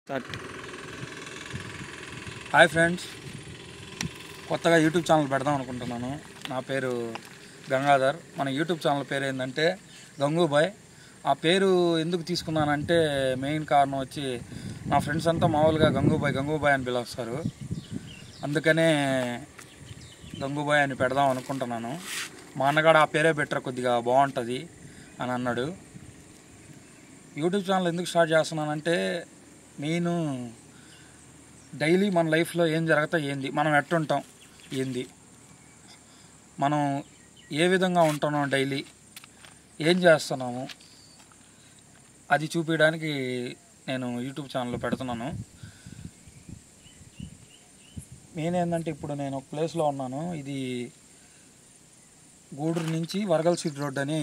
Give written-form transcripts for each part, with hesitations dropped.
Start. Hi friends, కొత్తగా YouTube channel పెడదాం అనుకుంటున్నాను. నా పేరు గంగాధర్. మన యూట్యూబ్ ఛానల్ పేరు ఏంటంటే గంగూబాయ్. ఆ పేరు ఎందుకు తీసుకున్నానంటే మెయిన్ కారణం వచ్చి నా ఫ్రెండ్స్ అంతా మామూలుగా గంగూబాయ్ అని పిలుస్తారు. అందుకనే గంగూబాయ్ అని పెడదాం అనుకుంటున్నాను. మా అన్నగాడు ఆ పేరే బెటర్, కొద్దిగా బాగుంటుంది అని అన్నాడు. యూట్యూబ్ ఛానల్ ఎందుకు స్టార్ట్ చేస్తున్నానంటే నేను డైలీ మన లైఫ్లో ఏం జరుగుతాయి, ఏంది, మనం ఎట్టుంటాం, ఏంది, మనం ఏ విధంగా ఉంటున్నాం, డైలీ ఏం చేస్తున్నాము, అది చూపించడానికి నేను యూట్యూబ్ ఛానల్ పెడుతున్నాను. నేనేంటంటే ఇప్పుడు నేను ఒక ప్లేస్లో ఉన్నాను. ఇది గూడూరు నుంచి వరగల్సీల్ రోడ్ అని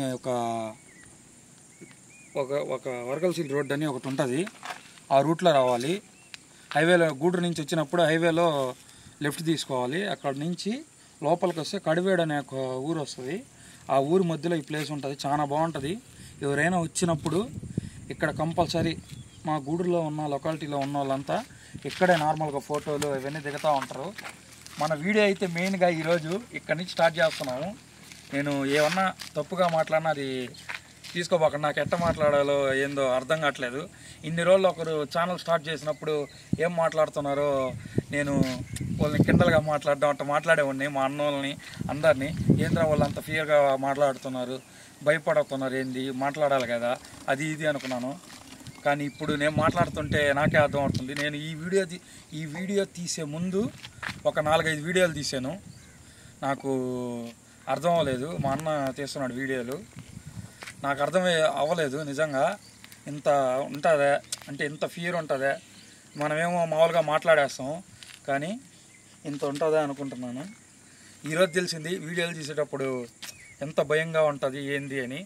ఒక వరగల్సీల్ రోడ్ అని ఒకటి ఉంటుంది. ఆ రూట్లో రావాలి. హైవేలో గూడూరు నుంచి వచ్చినప్పుడు హైవేలో లెఫ్ట్ తీసుకోవాలి. అక్కడ నుంచి లోపలికి వస్తే కడివేడు అనే ఒక ఊరు వస్తుంది. ఆ ఊరు మధ్యలో ఈ ప్లేస్ ఉంటుంది. చాలా బాగుంటుంది. ఎవరైనా వచ్చినప్పుడు ఇక్కడ కంపల్సరీ మా గూడూరులో ఉన్న లొకాలిటీలో ఉన్న వాళ్ళంతా ఇక్కడే నార్మల్గా ఫోటోలు ఇవన్నీ దిగుతూ ఉంటారు. మన వీడియో అయితే మెయిన్గా ఈరోజు ఇక్కడి నుంచి స్టార్ట్ చేస్తున్నాము. నేను ఏమన్నా తప్పుగా మాట్లాడినా అది తీసుకోబోకండి. నాకు ఎట్ట మాట్లాడాలో ఏందో అర్థం కావట్లేదు. ఇన్ని రోజులు ఒకరు ఛానల్ స్టార్ట్ చేసినప్పుడు ఏం మాట్లాడుతున్నారో నేను వాళ్ళని కిండలుగా మాట్లాడడం అట్లా మాట్లాడేవాడిని. మా అన్నోళ్ళని అందరినీ ఏంద్రా వాళ్ళు అంత ఫియర్గా మాట్లాడుతున్నారు, భయపడుతున్నారు, ఏంది మాట్లాడాలి కదా అది ఇది అనుకున్నాను. కానీ ఇప్పుడు నేను మాట్లాడుతుంటే నాకే అర్థమవుతుంది. నేను ఈ వీడియో తీసే ముందు ఒక 4-5 వీడియోలు తీసాను. నాకు అర్థం అవ్వలేదు. మా అన్న తీస్తున్నాడు వీడియోలు, నాకు అర్థమే అవ్వలేదు. నిజంగా ఇంత ఉంటుందా అంటే ఇంత ఫియర్ ఉంటుందా, మనమేమో మామూలుగా మాట్లాడేస్తాం కానీ ఇంత ఉంటుందా అనుకుంటున్నాను. ఈరోజు తెలిసింది వీడియోలు తీసేటప్పుడు ఎంత భయంగా ఉంటుంది ఏంది అని.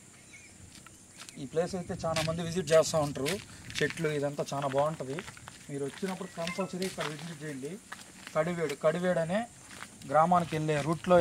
ఈ ప్లేస్ అయితే చాలామంది విజిట్ చేస్తూ ఉంటారు. చెట్లు ఇదంతా చాలా బాగుంటుంది. మీరు వచ్చినప్పుడు కంపల్సరీ ఇక్కడ విజిట్ చేయండి. కడివేడు అనే గ్రామానికి వెళ్ళే రూట్లో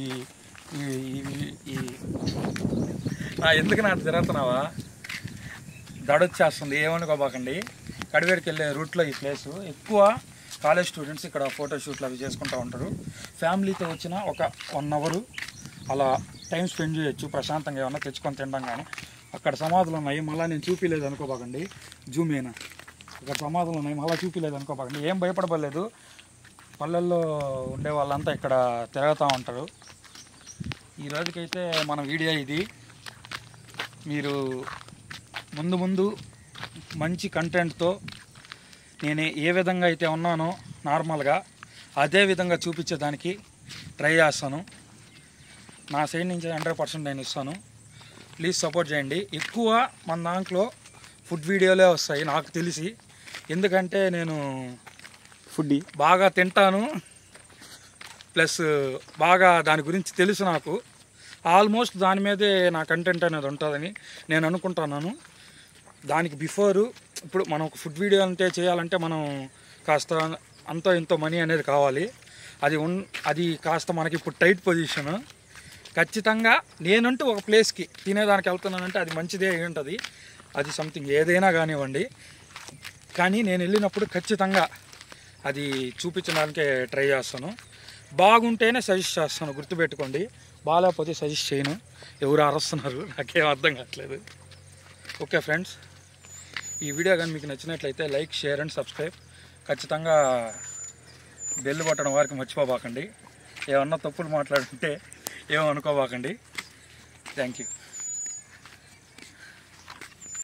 ఎందుకు నాకు తిరుగుతున్నావా, దడొచ్చేస్తుంది, ఏమనుకోబాకండి. కడివేడికి వెళ్ళే రూట్లో ఈ ప్లేసు. ఎక్కువ కాలేజ్ స్టూడెంట్స్ ఇక్కడ ఫోటోషూట్లు అవి చేసుకుంటూ ఉంటారు. ఫ్యామిలీతో వచ్చిన ఒక 1 అవర్ అలా టైం స్పెండ్ చేయొచ్చు ప్రశాంతంగా. ఏమన్నా తెచ్చుకొని తినడం కానీ. అక్కడ సమాధులు ఉన్నాయి, మళ్ళీ నేను చూపించలేదు అనుకోబాకండి. జూమ్ అయినా అక్కడ సమాధులు ఉన్నాయి, మళ్ళీ చూపించలేదు అనుకోబాకండి. ఏం భయపడలేదు. పల్లెల్లో ఉండే వాళ్ళంతా ఇక్కడ తిరుగుతూ ఉంటారు. ఈ రోజుకైతే మన వీడియో ఇది. మీరు ముందు మంచి కంటెంట్తో నేను ఏ విధంగా అయితే ఉన్నానో నార్మల్గా అదే విధంగా చూపించేదానికి ట్రై చేస్తాను. నా సైడ్ నుంచి 100% నేను ఇస్తాను. ప్లీజ్ సపోర్ట్ చేయండి. ఎక్కువ మన దాంట్లో ఫుడ్ వీడియోలే వస్తాయి నాకు తెలిసి. ఎందుకంటే నేను ఫుడ్డీ బాగా తింటాను, ప్లస్ బాగా దాని గురించి తెలుసు నాకు. ఆల్మోస్ట్ దాని మీదే నా కంటెంట్ అనేది ఉంటుందని నేను అనుకుంటున్నాను. దానికి బిఫోరు ఇప్పుడు మనం ఒక ఫుడ్ వీడియో అంటే చేయాలంటే మనం కాస్త అంతో ఇంతో మనీ అనేది కావాలి. అది కాస్త మనకి ఇప్పుడు టైట్ పొజిషను. ఖచ్చితంగా నేనంటూ ఒక ప్లేస్కి తినేదానికి వెళ్తున్నానంటే అది మంచిదే అయి ఉంటుంది. అది సంథింగ్ ఏదైనా కానివ్వండి. కానీ నేను వెళ్ళినప్పుడు ఖచ్చితంగా అది చూపించడానికే ట్రై చేస్తాను. బాగుంటేనే సజెస్ట్ చేస్తాను, గుర్తుపెట్టుకోండి. బాగాలేకపోతే సజెస్ట్ చేయను. ఎవరు అరుస్తున్నారు నాకేం అర్థం కావట్లేదు. ఓకే ఫ్రెండ్స్, ఈ వీడియో కానీ మీకు నచ్చినట్లయితే లైక్, షేర్ అండ్ సబ్స్క్రైబ్. ఖచ్చితంగా బెల్ కొట్టడం వారికి మర్చిపోబాకండి. ఏమన్నా తప్పులు మాట్లాడుతుంటే ఏమో అనుకోబాకండి. Thank you.